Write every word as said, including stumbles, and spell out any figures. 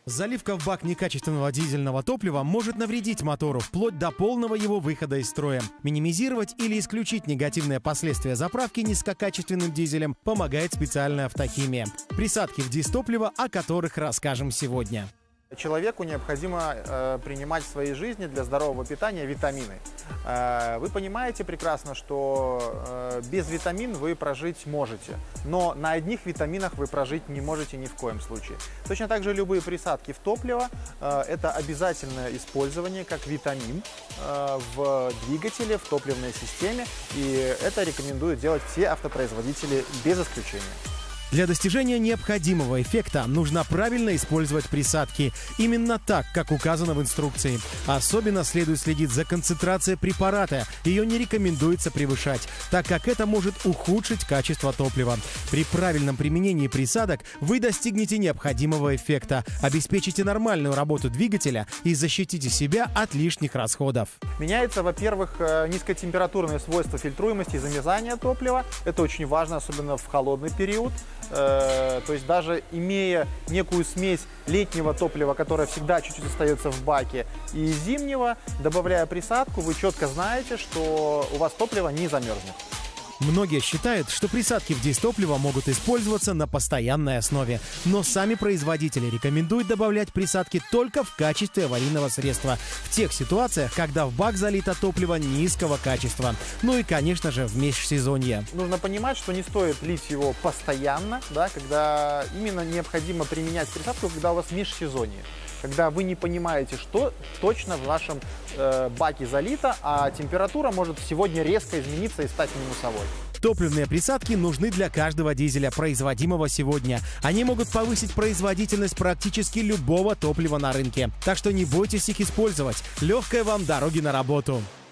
Заливка в бак некачественного дизельного топлива может навредить мотору вплоть до полного его выхода из строя. Минимизировать или исключить негативные последствия заправки низкокачественным дизелем помогает специальная автохимия. Присадки в дистопливо, о которых расскажем сегодня. Человеку необходимо э, принимать в своей жизни для здорового питания витамины. Э, вы понимаете прекрасно, что э, без витамин вы прожить можете, но на одних витаминах вы прожить не можете ни в коем случае. Точно так же любые присадки в топливо э, – это обязательное использование как витамин э, в двигателе, в топливной системе, и это рекомендуют делать все автопроизводители без исключения. Для достижения необходимого эффекта нужно правильно использовать присадки. Именно так, как указано в инструкции. Особенно следует следить за концентрацией препарата. Ее не рекомендуется превышать, так как это может ухудшить качество топлива. При правильном применении присадок вы достигнете необходимого эффекта, обеспечите нормальную работу двигателя и защитите себя от лишних расходов. Меняется, во-первых, низкотемпературные свойства фильтруемости и замерзания топлива. Это очень важно, особенно в холодный период. То есть даже имея некую смесь летнего топлива, которая всегда чуть-чуть остается в баке, и зимнего, добавляя присадку, вы четко знаете, что у вас топливо не замерзнет. Многие считают, что присадки в дистопливо могут использоваться на постоянной основе, но сами производители рекомендуют добавлять присадки только в качестве аварийного средства, в тех ситуациях, когда в бак залито топливо низкого качества. Ну и, конечно же, в межсезонье. Нужно понимать, что не стоит лить его постоянно, да, когда именно необходимо применять присадку, когда у вас межсезонье. Когда вы не понимаете, что точно в вашем э, баке залито, а температура может сегодня резко измениться и стать минусовой. Топливные присадки нужны для каждого дизеля, производимого сегодня. Они могут повысить производительность практически любого топлива на рынке. Так что не бойтесь их использовать. Легкой вам дороги на работу!